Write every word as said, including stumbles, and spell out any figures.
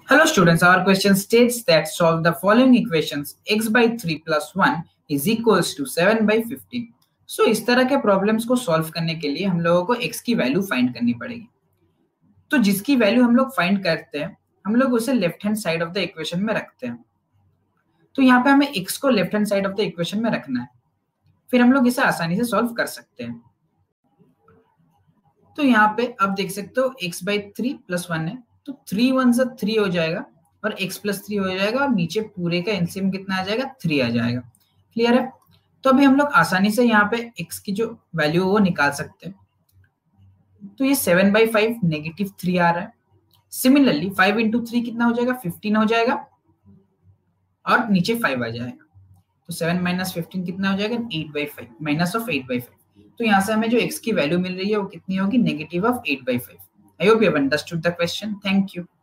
Hello students, our question states that solve the following equations x by three plus one is equals to seven by fifteen. So इस तरह के problems को solve करने के लिए हम लोगों को x की वैल्यू फाइंड करनी पड़ेगी। तो जिसकी वैल्यू हम लोग फाइंड करते हैं हम लोग उसे left hand side of the equation में रखते हैं। तो यहाँ पे हमें x को left hand side of the equation में रखना है, फिर हम लोग इसे आसानी से सॉल्व कर सकते हैं। तो यहाँ पे आप देख सकते हो x by three plus one है, तो थ्री वन से थ्री हो जाएगा और x प्लस थ्री हो जाएगा और नीचे पूरे का एलसीएम कितना आ जाएगा, थ्री आ जाएगा। क्लियर है? तो अभी हम लोग आसानी से यहाँ पे x की जो वैल्यू है वो निकाल सकते हैं। तो ये seven by five negative three आ रहा है। सिमिलरली फाइव इंटू थ्री कितना हो जाएगा, फिफ्टीन हो जाएगा और नीचे फाइव आ जाएगा। तो सेवन माइनस फिफ्टीन कितना हो जाएगा, eight by five minus of eight by five. तो यहाँ से हमें जो x की वैल्यू मिल रही है वो कितनी होगी, negative of eight by five. I hope you have understood the question. Thank you.